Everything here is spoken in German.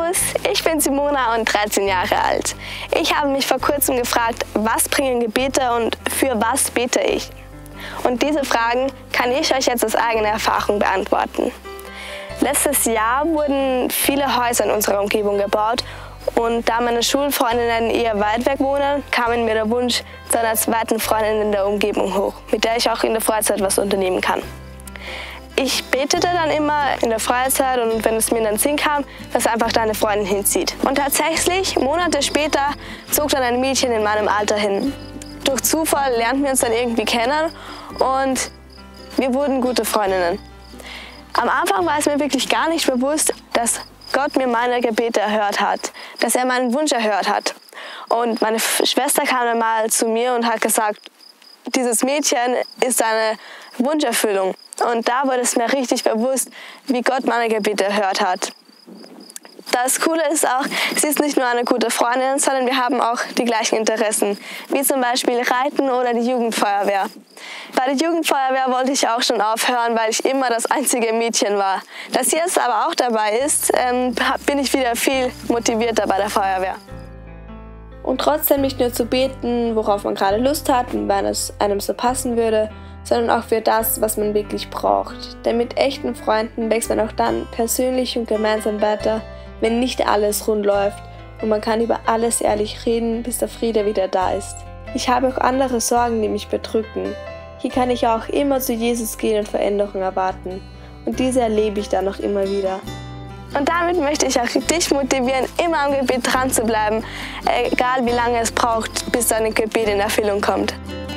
Servus, ich bin Simona und 13 Jahre alt. Ich habe mich vor kurzem gefragt, was bringen Gebete und für was bete ich? Und diese Fragen kann ich euch jetzt aus eigener Erfahrung beantworten. Letztes Jahr wurden viele Häuser in unserer Umgebung gebaut und da meine Schulfreundinnen eher weit weg wohnen, kam mir der Wunsch zu einer zweiten Freundin in der Umgebung hoch, mit der ich auch in der Freizeit was unternehmen kann. Ich betete dann immer in der Freizeit und wenn es mir in den Sinn kam, dass einfach da eine Freundin hinzieht. Und tatsächlich, Monate später, zog dann ein Mädchen in meinem Alter hin. Durch Zufall lernten wir uns dann irgendwie kennen und wir wurden gute Freundinnen. Am Anfang war es mir wirklich gar nicht bewusst, dass Gott mir meine Gebete erhört hat, dass er meinen Wunsch erhört hat. Und meine Schwester kam dann mal zu mir und hat gesagt, dieses Mädchen ist eine Wunscherfüllung. Und da wurde es mir richtig bewusst, wie Gott meine Gebete erhört hat. Das Coole ist auch, sie ist nicht nur eine gute Freundin, sondern wir haben auch die gleichen Interessen, wie zum Beispiel Reiten oder die Jugendfeuerwehr. Bei der Jugendfeuerwehr wollte ich auch schon aufhören, weil ich immer das einzige Mädchen war. Da sie jetzt aber auch dabei ist, bin ich wieder viel motivierter bei der Feuerwehr. Und trotzdem nicht nur zu beten, worauf man gerade Lust hat und wann es einem so passen würde, sondern auch für das, was man wirklich braucht. Denn mit echten Freunden wächst man auch dann persönlich und gemeinsam weiter, wenn nicht alles rund läuft und man kann über alles ehrlich reden, bis der Friede wieder da ist. Ich habe auch andere Sorgen, die mich bedrücken. Hier kann ich auch immer zu Jesus gehen und Veränderung erwarten. Und diese erlebe ich dann noch immer wieder. Und damit möchte ich auch dich motivieren, immer am Gebet dran zu bleiben, egal wie lange es braucht, bis dein Gebet in Erfüllung kommt.